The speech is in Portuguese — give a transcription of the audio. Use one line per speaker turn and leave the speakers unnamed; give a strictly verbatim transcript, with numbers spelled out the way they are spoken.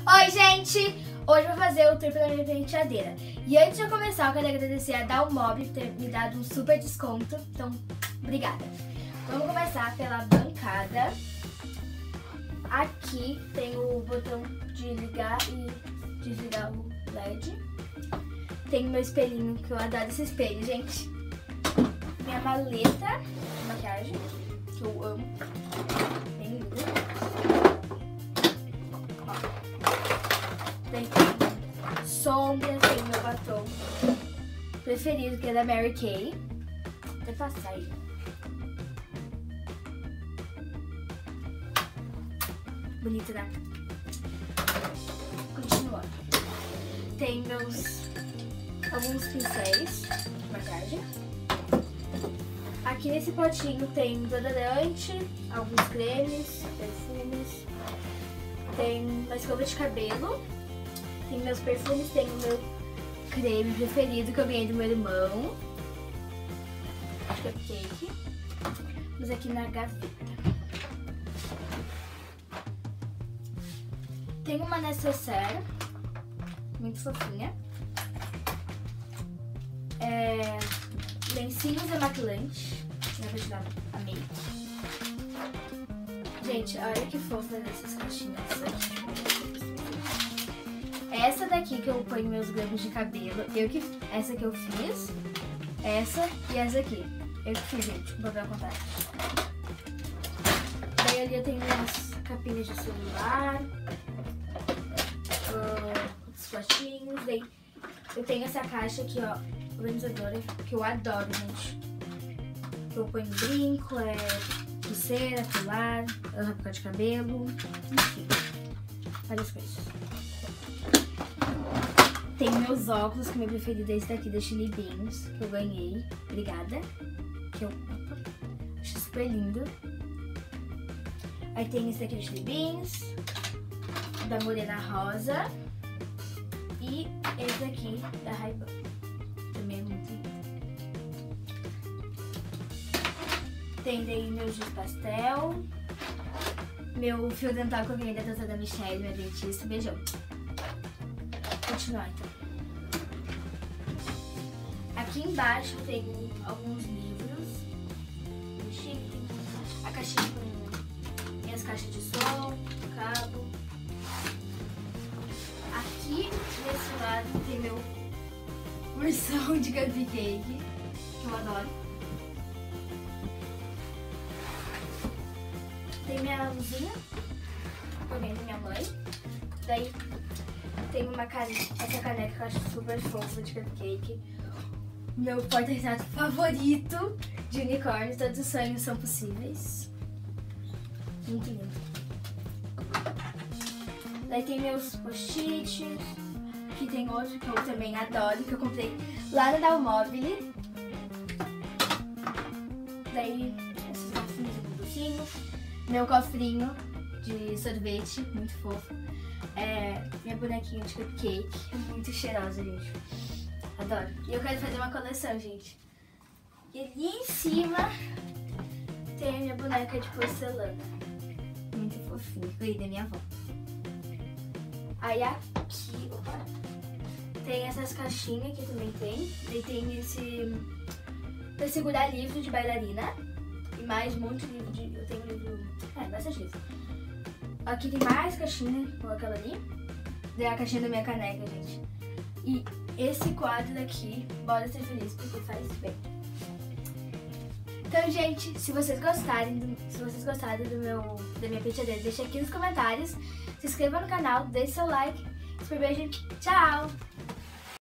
Oi, gente! Hoje eu vou fazer o tour pela minha penteadeira. E antes de eu começar, eu quero agradecer a Dalmob por ter me dado um super desconto. Então, obrigada. Vamos começar pela bancada. Aqui tem o botão de ligar e desligar o L E D. Tem o meu espelhinho, que eu adoro esse espelho, gente. Minha maleta de maquiagem, que eu amo. Bem linda. Tem sombra, tem meu batom preferido, que é da Mary Kay. Vou até passar aí. Bonito, né? Continuando. Tem meus alguns pincéis de maquiagem. Aqui nesse potinho tem desodorante, alguns cremes, perfumes. Tem uma escova de cabelo. Tem meus perfumes, tem o meu creme preferido que eu ganhei do meu irmão. Cupcake. Mas aqui na gaveta. Tem uma necessaire, muito fofinha. É, lencinhos demaquilante. Na verdade, amei. Gente, olha que fofa dessas caixinhas aqui. Essa daqui que eu ponho meus grampos de cabelo, eu que, essa que eu fiz, essa e essa aqui. Eu que fiz, gente, com papel contrário. Daí ali eu tenho umas capinhas de celular, uh, os potinhos, daí eu tenho essa caixa aqui, ó, organizadora, que eu adoro, gente. Que eu ponho brinco, é pulseira, colar, rabicó de cabelo, enfim, várias coisas. Tem meus óculos, que o meu preferido é esse daqui da Chili Beans, que eu ganhei. Obrigada. Que eu opa, acho super lindo. Aí tem esse daqui da Chili Beans, da Morena Rosa. E esse daqui da Ray-Ban. Também é muito lindo. Tem daí meus giz pastel. Meu fio dental que eu ganhei da doutora da Michelle, minha dentista. Beijão. Continuar então. Aqui embaixo tem alguns livros, a caixinha com minhas caixas de som, cabo. Aqui nesse lado tem meu ursão de cupcake, que eu adoro. Tem minha luzinha, que eu ganhei da minha mãe. Daí tem uma caneca, essa caneca que eu acho super fofa de cupcake. Meu porta-retrato favorito de unicórnio. Todos os sonhos são possíveis. Muito lindo. Daí tem meus post-its. Aqui tem outro que eu também adoro, que eu comprei lá na Dalmobile. Daí esses cofrinhos de docinho. Meu cofrinho de sorvete, muito fofo. É, minha bonequinha de cupcake, muito cheirosa, gente. Adoro. E eu quero fazer uma coleção, gente. E ali em cima tem a minha boneca de porcelana. Muito fofinha, que ganhei da minha avó. Aí aqui, opa, tem essas caixinhas que também tem. Daí tem esse pra segurar livro de bailarina. E mais um monte de livro de... Eu tenho livro... É, bastante livro. Aqui tem mais caixinha, como aquela ali. Daí a caixinha da minha caneca, gente. E esse quadro daqui, bora ser feliz, porque faz bem. Então, gente, se vocês gostarem do, se vocês gostarem do meu, da minha penteadeira, deixa aqui nos comentários. Se inscreva no canal, deixe seu like. Super beijo, tchau!